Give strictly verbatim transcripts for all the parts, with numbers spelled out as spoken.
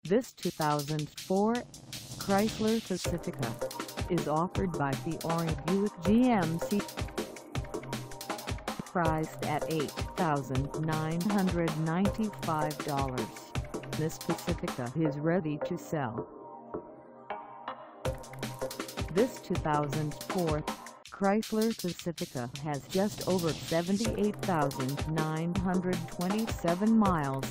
This two thousand four Chrysler Pacifica is offered by Fiore Buick G M C. Priced at eight thousand nine hundred ninety-five dollars, this Pacifica is ready to sell. This two thousand four Chrysler Pacifica has just over seventy-eight thousand nine hundred twenty-seven miles.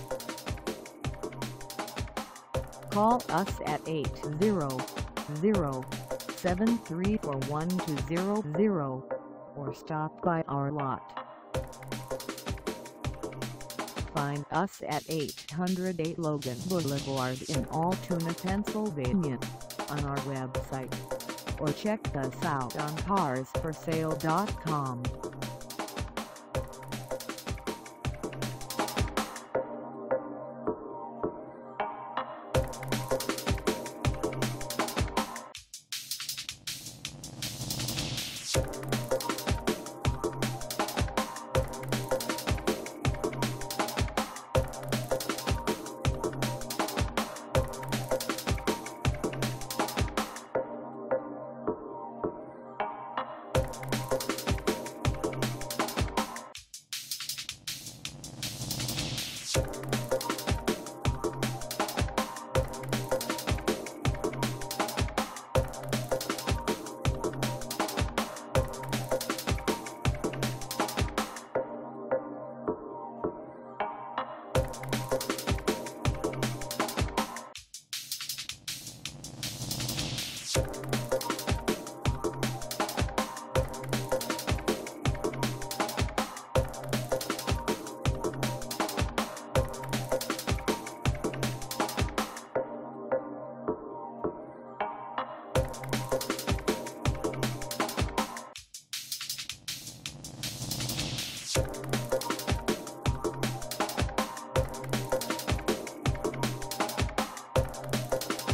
Call us at eight zero zero, seven three four, one two zero zero or stop by our lot. Find us at eight oh eight Logan Blvd in Altoona, Pennsylvania on our website, or check us out on cars for sale dot com. You